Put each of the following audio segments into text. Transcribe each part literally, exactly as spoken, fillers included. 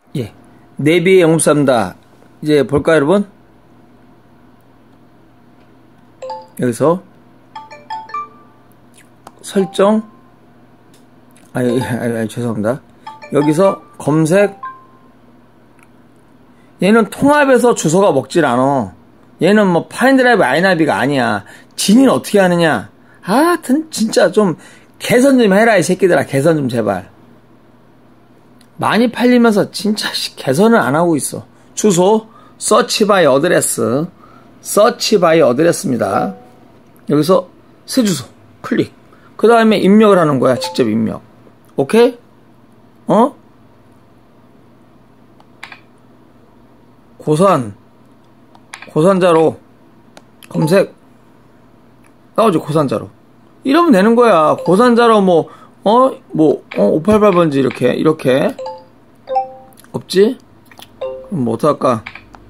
예. 내비에 영업사입니다. 이제 볼까요, 여러분? 여기서 설정, 아니, 아니, 아니, 죄송합니다. 여기서 검색, 얘는 통합해서 주소가 먹질 않아. 얘는 뭐 파인드라이브 아이나비가 아니야. 진인 어떻게 하느냐? 하여튼 진짜 좀 개선 좀 해라 이 새끼들아. 개선 좀 제발. 많이 팔리면서 진짜 개선을 안 하고 있어. 주소 서치 바이 어드레스, 서치 바이 어드레스입니다. 여기서 새 주소 클릭. 그 다음에 입력을 하는 거야. 직접 입력. 오케이? 어? 고산 고산자로 검색 나오지. 고산자로 이러면 되는 거야. 고산자로 뭐 어? 뭐 어? 오백팔십팔 번지 이렇게 이렇게 없지? 그럼 뭐 어떡할까?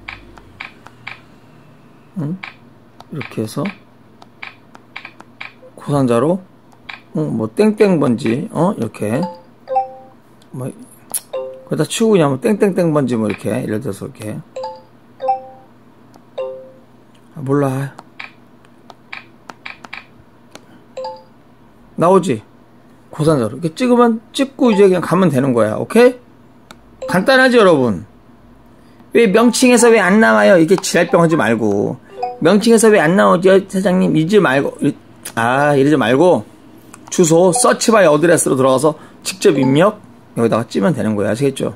응? 이렇게 해서 고산자로 어? 뭐 땡땡 번지 어? 이렇게 뭐 거기다 치우고 그냥 뭐 땡땡땡 번지 뭐 이렇게 예를 들어서 이렇게 아, 몰라. 나오지. 고산자로 이렇게 찍으면 찍고 이제 그냥 가면 되는 거야. 오케이? 간단하지 여러분? 왜 명칭에서 왜 안 나와요? 이게 지랄병 하지 말고. 명칭에서 왜 안 나오죠 사장님? 이러지 말고 아 이러지 말고 주소 서치 바이 어드레스로 들어가서 직접 입력 여기다가 찌면 되는 거야. 아시겠죠?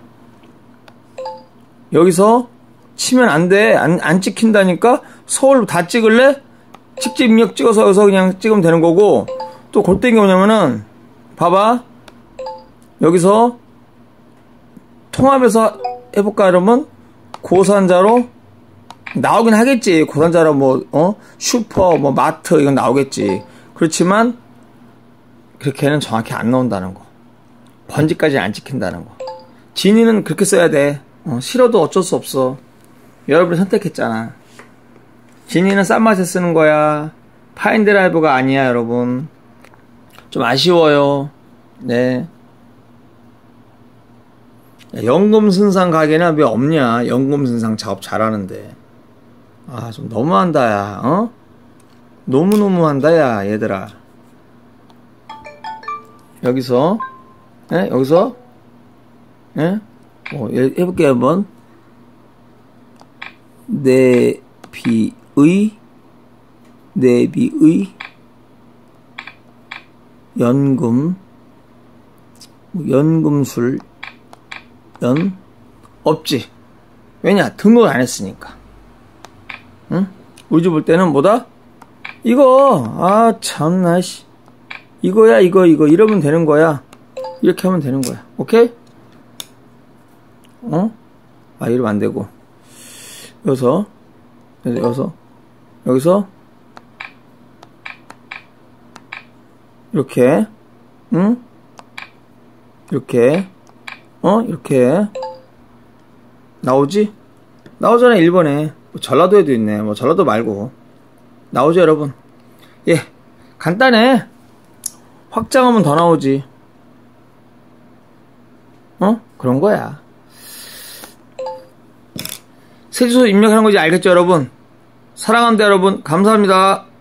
여기서 치면 안 돼. 안, 안 찍힌다니까? 서울 다 찍을래? 직접 입력 찍어서 여기서 그냥 찍으면 되는 거고, 또 골땡이 뭐냐면은, 봐봐. 여기서 통합해서 해볼까, 여러분? 고산자로 나오긴 하겠지. 고산자로 뭐, 어? 슈퍼, 뭐, 마트, 이건 나오겠지. 그렇지만, 그렇게는 정확히 안 나온다는 거. 번지까지 안 찍힌다는 거. 진이는 그렇게 써야 돼. 어, 싫어도 어쩔 수 없어. 여러분이 선택했잖아. 진이는 싼 맛에 쓰는 거야. 파인드라이브가 아니야, 여러분. 좀 아쉬워요. 네. 연금순상 가게는 왜 없냐? 연금순상 작업 잘하는데. 아, 좀 너무한다, 야. 어? 너무너무한다, 야, 얘들아. 여기서, 예? 여기서, 예? 어, 해볼게요, 한번. 내비의, 내비의, 연금, 연금술, 연, 없지. 왜냐? 등록을 안 했으니까. 응? 우리 집 볼 때는 뭐다? 이거, 아, 참나, 씨. 이거야, 이거, 이거. 이러면 되는 거야. 이렇게 하면 되는 거야. 오케이? 어? 아, 이러면 안 되고. 여기서, 여기서, 여기서, 이렇게, 응? 이렇게, 어? 이렇게. 나오지? 나오잖아, 일 번에. 뭐 전라도에도 있네. 뭐 전라도 말고. 나오죠, 여러분? 예. 간단해. 확장하면 더 나오지. 어? 그런 거야. 새 주소 입력하는 거지 알겠죠, 여러분? 사랑합니다, 여러분. 감사합니다.